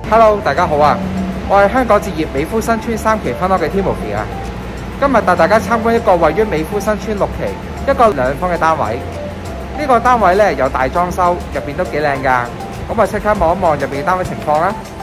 Hello， 大家好啊！我係香港置業美孚新村3期分屋嘅 Timothy 啊。今日帶大家參觀一個位於美孚新村6期一個2房嘅單位。呢個單位咧有大裝修，入邊都幾靚㗎。咁啊，即刻望一望入邊嘅單位情況啦。